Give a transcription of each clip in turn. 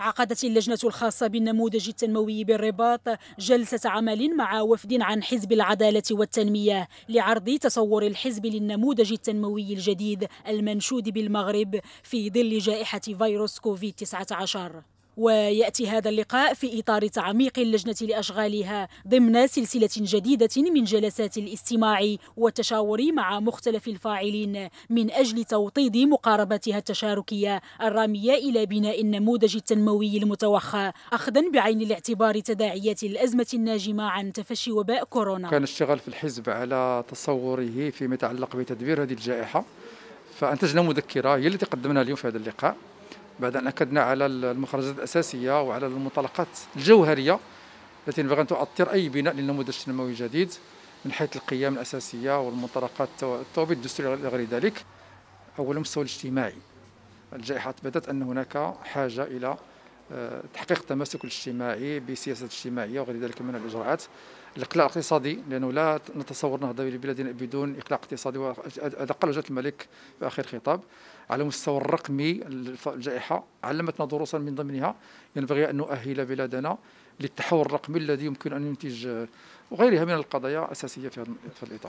عقدت اللجنة الخاصة بالنموذج التنموي بالرباط جلسة عمل مع وفد عن حزب العدالة والتنمية لعرض تصور الحزب للنموذج التنموي الجديد المنشود بالمغرب في ظل جائحة فيروس كوفيد-19. ويأتي هذا اللقاء في إطار تعميق اللجنة لأشغالها ضمن سلسلة جديدة من جلسات الاستماع والتشاور مع مختلف الفاعلين من أجل توطيد مقاربتها التشاركية الرامية إلى بناء النموذج التنموي المتوخى، أخذا بعين الاعتبار تداعيات الأزمة الناجمة عن تفشي وباء كورونا. كان اشتغل في الحزب على تصوره فيما يتعلق بتدبير هذه الجائحة، فأنتجنا مذكرة هي التي قدمناها اليوم في هذا اللقاء بعد أن أكدنا على المخرجات الأساسية وعلى المنطلقات الجوهرية التي ينبغي أن تؤطر أي بناء للنموذج التنموي جديد من حيث القيم الأساسية والمنطلقات التوابيت الدستورية إلى غير ذلك. أولا المستوى الاجتماعي، الجائحة أثبتت أن هناك حاجة إلى تحقيق التماسك الاجتماعي بسياسات اجتماعية وغير ذلك من الإجراءات. الإقلاع الاقتصادي، لأنه لا نتصور نهضة ببلادنا بدون إقلاع اقتصادي، وهذا قال جلالة الملك في آخر خطاب. على المستوى الرقمي الجائحة علمتنا دروسا من ضمنها ينبغي أن نؤهل بلادنا للتحول الرقمي الذي يمكن أن ينتج وغيرها من القضايا أساسية في هذا الإطار.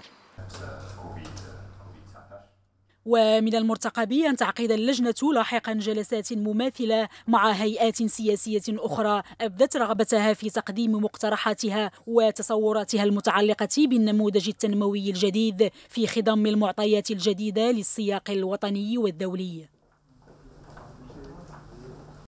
ومن المرتقب أن تعقد اللجنة لاحقا جلسات مماثلة مع هيئات سياسية أخرى أبدت رغبتها في تقديم مقترحاتها وتصوراتها المتعلقة بالنموذج التنموي الجديد في خضم المعطيات الجديدة للسياق الوطني والدولي.